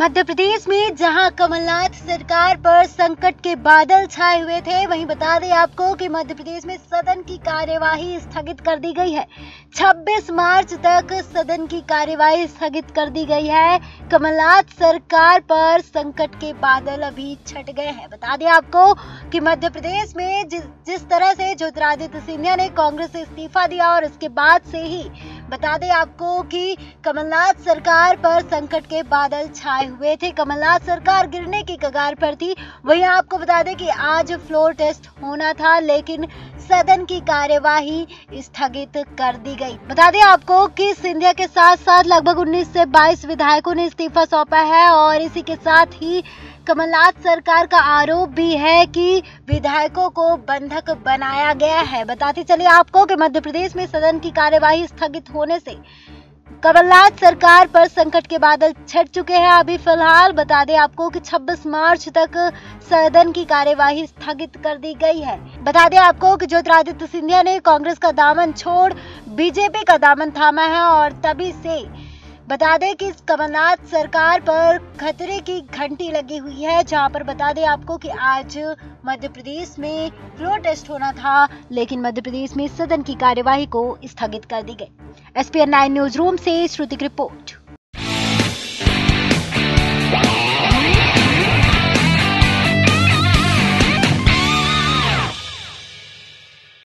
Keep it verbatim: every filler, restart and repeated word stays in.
मध्य प्रदेश में जहां कमलनाथ सरकार पर संकट के बादल छाए हुए थे, वहीं बता दें आपको कि मध्य प्रदेश में सदन की कार्यवाही स्थगित कर दी गई है। छब्बीस मार्च तक सदन की कार्यवाही स्थगित कर दी गई है। कमलनाथ सरकार पर संकट के बादल अभी छट गए हैं। बता दें आपको कि मध्य प्रदेश में जिस जिस तरह से ज्योतिरादित्य सिंधिया ने कांग्रेस से इस्तीफा दिया और उसके बाद से ही बता दें आपको कि कमलनाथ सरकार पर संकट के बादल छाए हुए थे। कमलनाथ सरकार गिरने की कगार पर थी। वहीं आपको बता दें कि आज फ्लोर टेस्ट होना था, लेकिन सदन की कार्यवाही स्थगित कर दी गई। बता दें आपको कि सिंधिया के साथ साथ लगभग उन्नीस से बाईस विधायकों ने इस्तीफा सौंपा है और इसी के साथ ही कमलनाथ सरकार का आरोप भी है कि विधायकों को बंधक बनाया गया है। बताते चलिए आपको कि मध्य प्रदेश में सदन की कार्यवाही स्थगित होने से कमलनाथ सरकार पर संकट के बादल छट चुके हैं। अभी फिलहाल बता दें आपको कि छब्बीस मार्च तक सदन की कार्यवाही स्थगित कर दी गई है। बता दें आपको कि ज्योतिरादित्य सिंधिया ने कांग्रेस का दामन छोड़ बीजेपी का दामन थामा है और तभी से बता दें कि कमलनाथ सरकार पर खतरे की घंटी लगी हुई है। जहां पर बता दें आपको कि आज मध्य प्रदेश में फ्लोर टेस्ट होना था, लेकिन मध्य प्रदेश में सदन की कार्यवाही को स्थगित कर दी गई। S P N nine news room से श्रुति की रिपोर्ट।